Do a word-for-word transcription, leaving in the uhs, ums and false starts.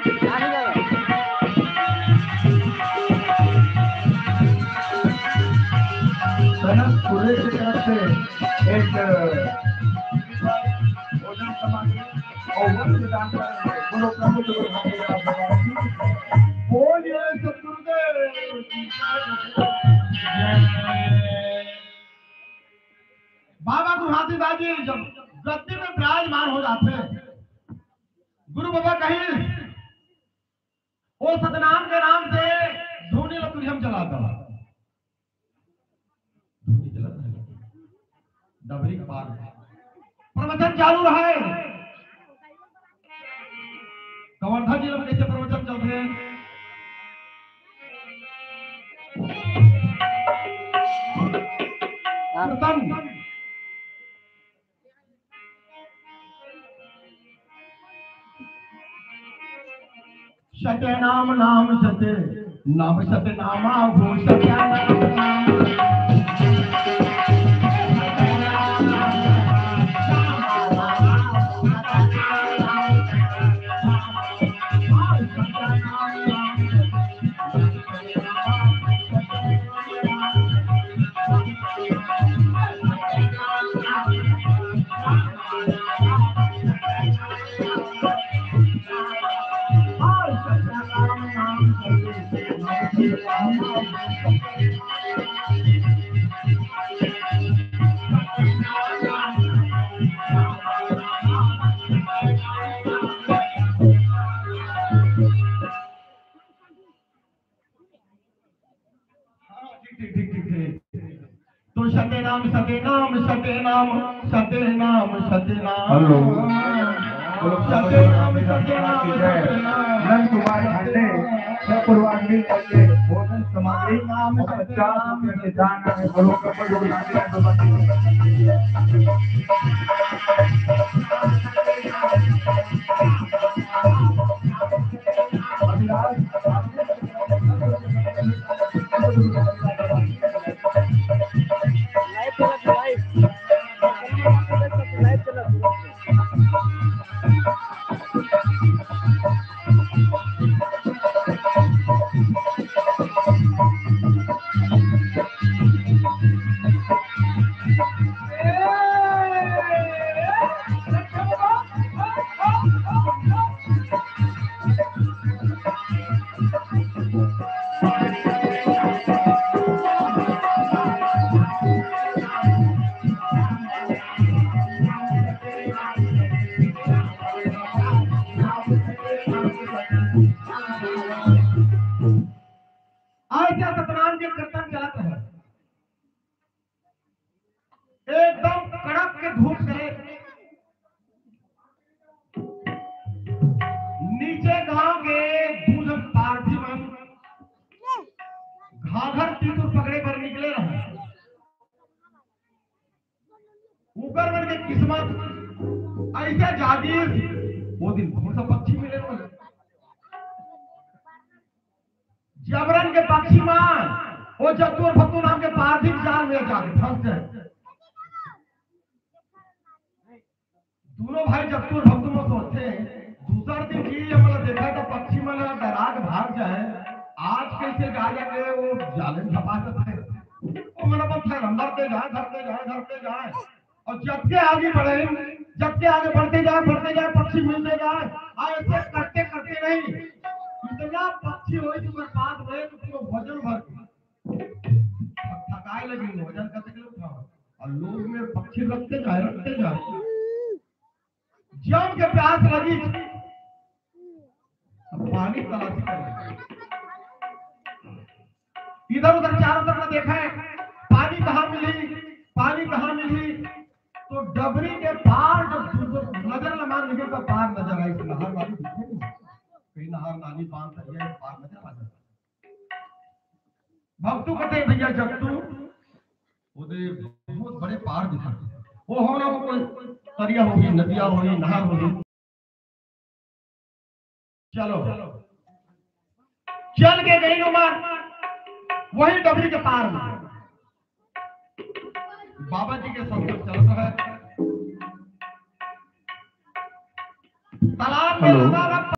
सूर्य की तरफ से एक भोजन सामग्री और वस्त्र दान बोलो प्रभु जो बोलिए सतगुरुदेव। बाबा गुरुहातीदास जी जब गद्दी में विराजमान हो जाते गुरु बाबा कहीं वो सतनाम के नाम से धोनी लकड़ी हम चलाता डबरी के पार प्रवचन चालू रहा है। कवर्धा जिले में कैसे प्रवचन चल रहे हैं। सत्य नाम नाम सत्य नाम सत्य नामा भू सत्य तो सत्य नाम सत्य नाम सत्य नाम सत्य नाम सत्य नाम हेलो सत्य नाम सत्य नाम नंद कुमार भांडे सब परिवार मिल करके भोजन सामग्री नाम पचास रुपये के दान में बोलो कपड़ लोग लाते हैं सतनाम के कीर्तन चलत है एकदम कड़क के धूप से नीचे गांव के दूध पार्थिवन घाघर तीतुर पकड़े पर निकले रहे ऊपर बन के किस्मत ऐसे जागीर वो दिन कौन सा पक्षी मिले जबरन के पक्षी मान वो जतुर भक्तु नाम के पार्थिव जाल में जाके फंस गए। दोनों भाई जतुर भक्तु में सोचते दूसरा दिन की हमला देखा तो पक्षी मन डरा के भाग जाए आज कैसे जा जाके वो जाले में छपा सकते वो मन अपन अंदर ते जाए धरते जाए धरते जाए और जब के आगे बढ़े जब के आगे बढ़ते जाए बढ़ते जाए पक्षी मिलते जाए ऐसे करते करते नहीं इतना पक्षी हो बर्बाद हुए तो पूरा वजन भर थकाए लगी वजन करते के उठा और लोग में पक्षी रखते जाए रखते जाए जम के प्यास लगी पानी तलाशी कर इधर उधर चारों तरफ देखा है पानी कहाँ मिली पानी कहाँ मिली तो डबरी के पार जब नजर लमान निकल का पार नजर आई नहर वाली कहीं नहर नाली बांध है पार नजर आ जाता भक्तू कहते भैया जब तू उधर बहुत बड़े पार दिखाते वो होना वो कोई तरिया होगी नदियां होगी नहर होगी चलो चल के गई उमर वही डबरी के पार में बाबा जी के संग चलता है तालाब में